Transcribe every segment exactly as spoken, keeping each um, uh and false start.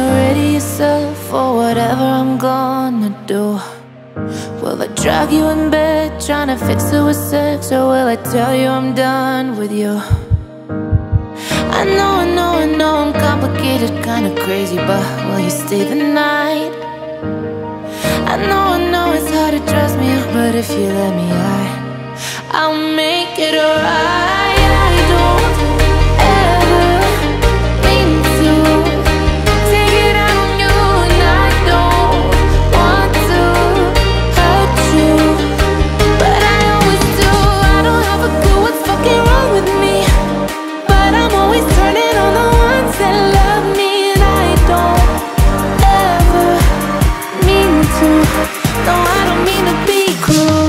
ready yourself for whatever I'm gonna do? Will I drag you in bed, trying to fix it with sex? Or will I tell you I'm done with you? I know, I know, I know I'm complicated, kinda crazy, but will you stay the night? I know, I know it's hard to trust me, but if you let me, I, I'll make it alright. I don't ever mean to take it out on you, and I don't want to hurt you, but I always do. I don't have a clue what's fucking wrong with me, but I'm always turning on the ones that love me, and I don't ever mean to. No, I don't mean to be cruel.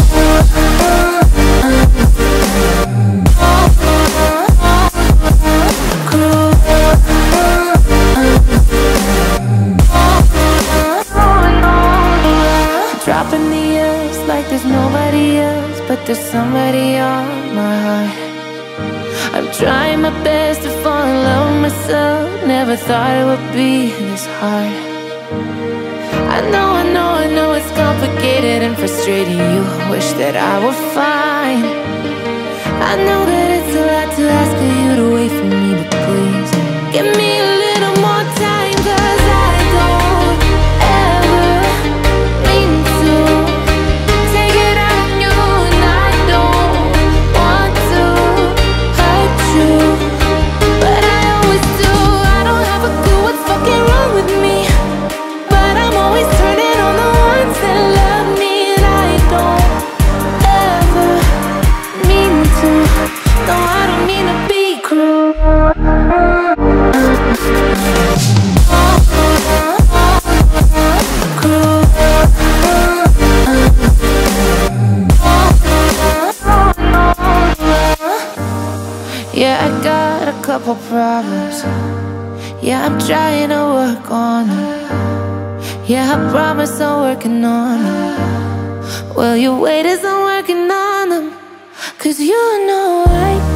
Dropping the years like there's nobody else, but there's somebody on my heart. I'm trying my best to fall in love with myself. Never thought it would be this hard. I know, I know, I know it's complicated and frustrating. You wish that I were fine. I know that it's a lot to ask of you to wait for me, but please give me a little more time, 'cause I don't ever mean to take it out on you, and I don't want to hurt you, but I always do. I don't have a clue what's fucking wrong with me, but I'm always turning on the ones that love me, and I don't ever mean to. No, I don't mean to be cruel. Yeah, I got a couple problems. Yeah, I'm trying to work on them. Yeah, I promise I'm working on them. Well, your weight isn't working on them, 'cause you know I